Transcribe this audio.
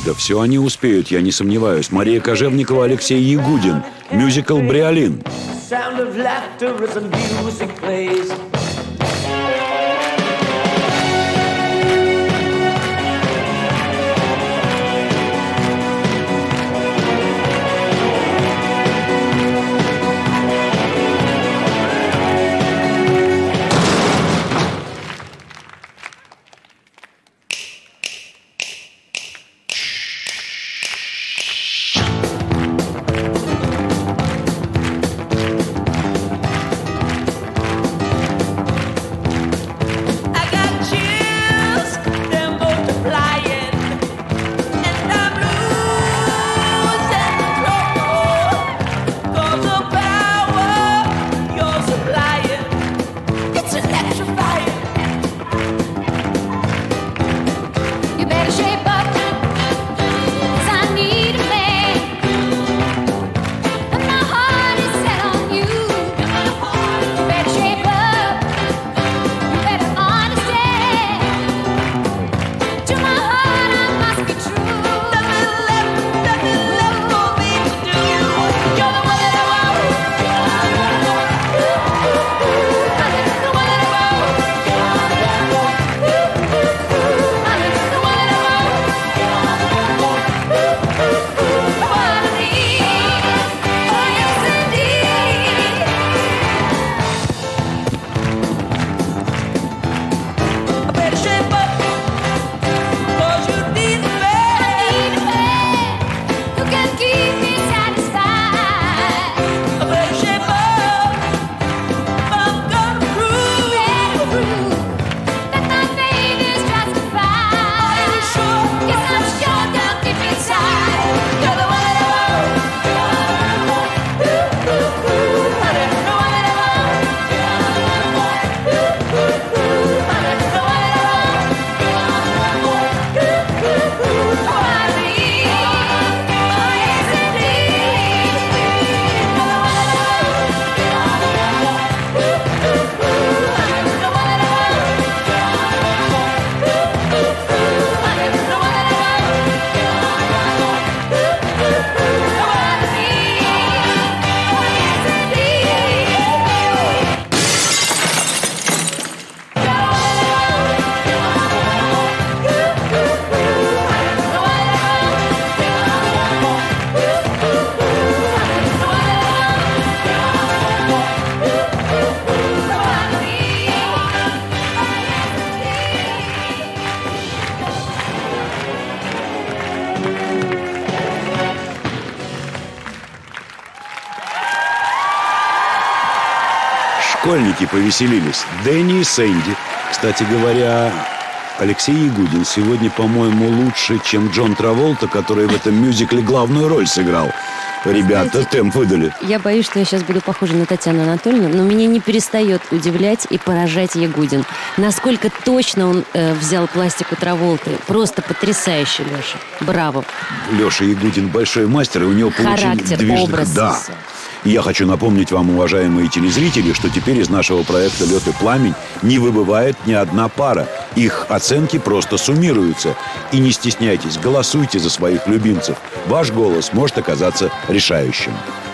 Да все они успеют, я не сомневаюсь. Мария Kozhevnikova, Алексей Ягудин. Мюзикл «Бриолин». Школьники повеселились. Дэнни и Сэнди. Кстати говоря, Алексей Ягудин сегодня, по-моему, лучше, чем Джон Траволта, который в этом мюзикле главную роль сыграл. Ребята, знаете, темп выдали. Я боюсь, что я сейчас буду похожа на Татьяну Анатольевну, но меня не перестает удивлять и поражать Ягудин. Насколько точно он взял пластику Траволты. Просто потрясающе, Леша. Браво. Леша Ягудин большой мастер, и у него характер, образ. Да. И я хочу напомнить вам, уважаемые телезрители, что теперь из нашего проекта «Лед и пламень» не выбывает ни одна пара. Их оценки просто суммируются. И не стесняйтесь, голосуйте за своих любимцев. Ваш голос может оказаться решающим.